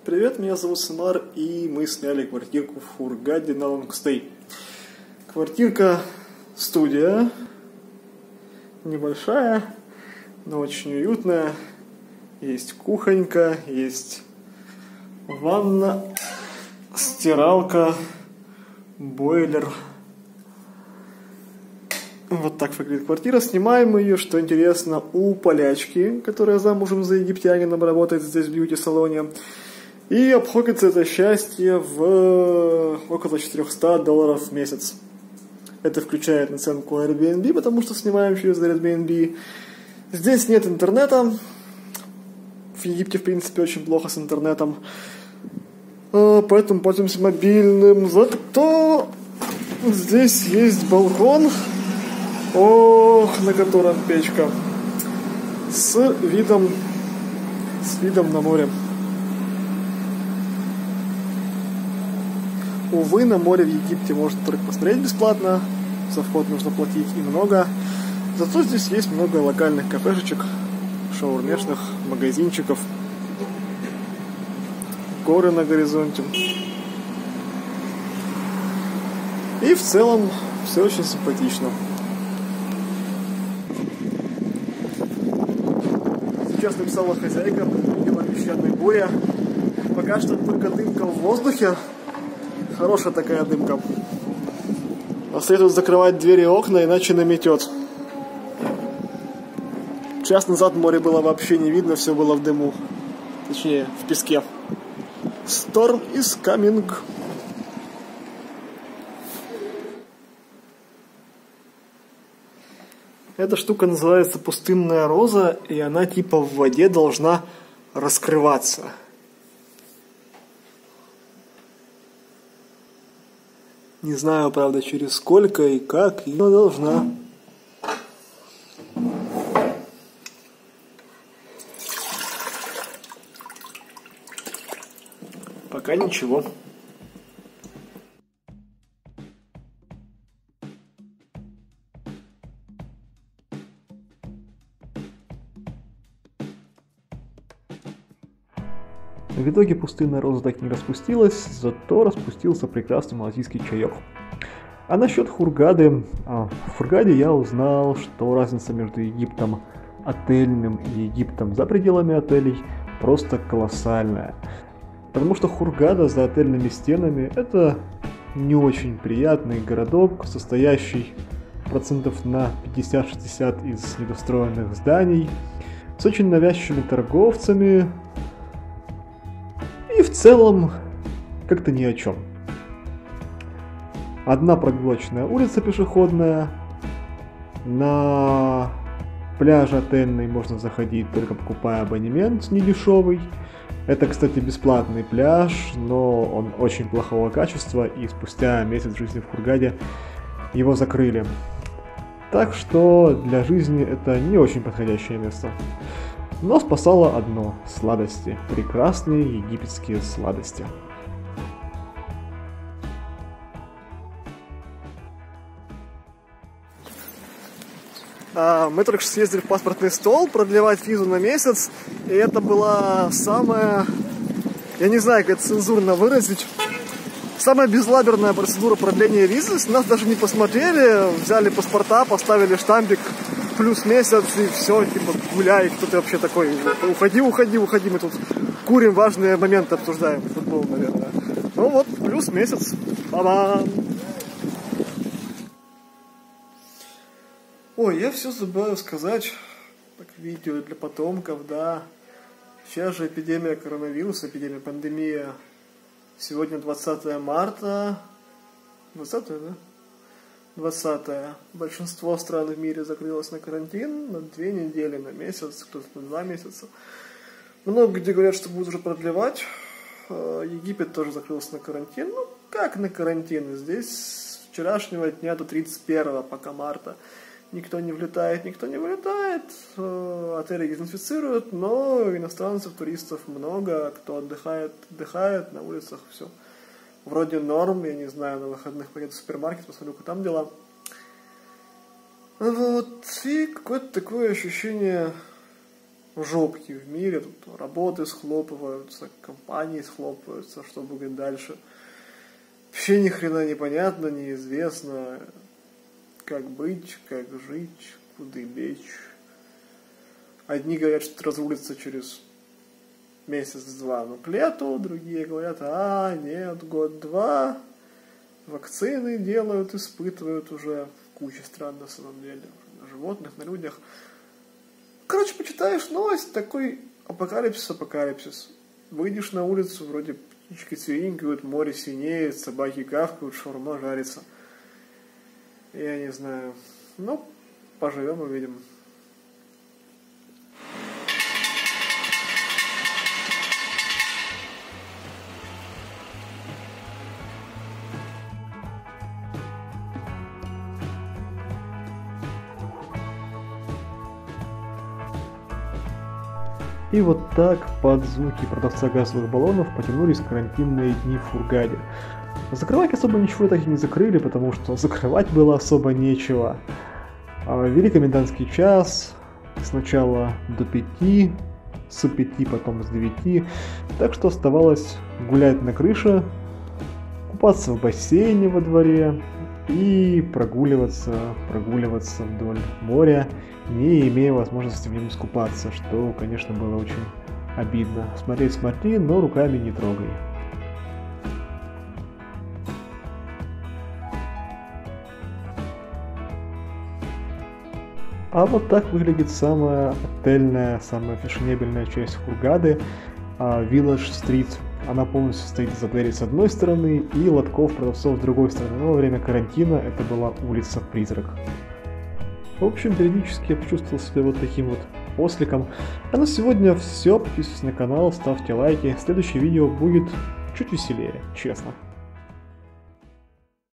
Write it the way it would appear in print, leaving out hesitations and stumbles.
Привет, меня зовут Самар, и мы сняли квартирку в Хургаде на лонгстей. Квартирка студия, небольшая, но очень уютная. Есть кухонька, есть ванна, стиралка, бойлер. Вот так выглядит квартира. Снимаем мы ее, что интересно, у полячки, которая замужем за египтянином, работает здесь в бьюти-салоне. И обходится это счастье в около $400 в месяц. Это включает наценку Airbnb, потому что снимаем через Airbnb. Здесь нет интернета. В Египте, в принципе, очень плохо с интернетом. Поэтому пользуемся мобильным. Зато здесь есть балкон, на котором печка, с видом на море. Увы, на море в Египте можно только посмотреть бесплатно, за вход нужно платить и много. Зато здесь есть много локальных кафешечек, шаурмешных, магазинчиков, горы на горизонте. И в целом все очень симпатично. Сейчас написала хозяйка, была песчаная буря. Пока что только дымка в воздухе. Хорошая такая дымка. Но следует закрывать двери и окна, иначе наметет. Час назад море было вообще не видно, все было в дыму. Точнее, в песке. Storm is coming. Эта штука называется пустынная роза, и она типа в воде должна раскрываться. Не знаю, правда, через сколько и как, но должна. Пока ничего. В итоге пустынная роза так не распустилась, зато распустился прекрасный малазийский чаек. А насчет Хургады. В Хургаде я узнал, что разница между Египтом отельным и Египтом за пределами отелей просто колоссальная. Потому что Хургада за отельными стенами это не очень приятный городок, состоящий процентов на 50-60 из недостроенных зданий, с очень навязчивыми торговцами. И в целом как-то ни о чем. Одна прогулочная улица пешеходная. На пляж отельный можно заходить, только покупая абонемент недешевый. Это, кстати, бесплатный пляж, но он очень плохого качества, и спустя месяц жизни в Хургаде его закрыли. Так что для жизни это не очень подходящее место. Но спасало одно – сладости. Прекрасные египетские сладости. Мы только что съездили в паспортный стол продлевать визу на месяц. И это была самая, я не знаю, как это цензурно выразить, самая безлаберная процедура продления визы. Нас даже не посмотрели, взяли паспорта, поставили штампик. Плюс месяц, и все, типа, гуляй, кто ты вообще такой, уходи, мы тут курим, важные моменты обсуждаем, футбол, наверное. Ну вот, плюс месяц, ба-бам! Ой, я все забываю сказать, так, видео для потомков, да. Сейчас же эпидемия коронавируса, пандемия. Сегодня 20 марта, 20, да? 20-е. Большинство стран в мире закрылось на карантин на 2 недели, на месяц, кто-то на 2 месяца. Много где говорят, что будут уже продлевать. Египет тоже закрылся на карантин. Ну, как на карантин? Здесь с вчерашнего дня до 31 пока марта. Никто не влетает, никто не вылетает. Отели дезинфицируют, но иностранцев, туристов много. Кто отдыхает, на улицах все. Вроде норм, я не знаю, на выходных поеду в супермаркет, посмотрю, как там дела. Вот, и какое-то такое ощущение жопки в мире, тут работы схлопываются, компании схлопываются, что будет дальше. Вообще ни хрена непонятно, неизвестно, как быть, как жить, куда лечь. Одни говорят, что разрулится через месяц-два, но к лету, другие говорят, нет, год-два, вакцины делают, испытывают уже в куче стран на самом деле, на животных, на людях. Короче, почитаешь новость, такой апокалипсис. Выйдешь на улицу, вроде птички цвиринкают, море синеет, собаки гавкают, шаурма жарится. Я не знаю. Ну, поживем, увидим. И вот так под звуки продавца газовых баллонов потянулись карантинные дни в Хургаде. Закрывать особо ничего так и не закрыли, потому что закрывать было особо нечего. Ввели комендантский час, сначала до 5, с 5 потом с 9, так что оставалось гулять на крыше, купаться в бассейне во дворе и прогуливаться вдоль моря, не имея возможности в нем искупаться, что, конечно, было очень обидно. Смотри, но руками не трогай. А вот так выглядит самая отельная, самая фешенебельная часть Хургады, Village Street. Она полностью состоит из отелей с одной стороны и лотков продавцов с другой стороны. Но во время карантина это была улица-призрак. В общем, периодически я почувствовал себя вот таким вот осликом. А на сегодня все. Подписывайтесь на канал, ставьте лайки. Следующее видео будет чуть веселее, честно.